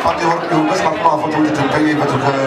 Poate eu iubesc acum fotografii tâmpenie pentru că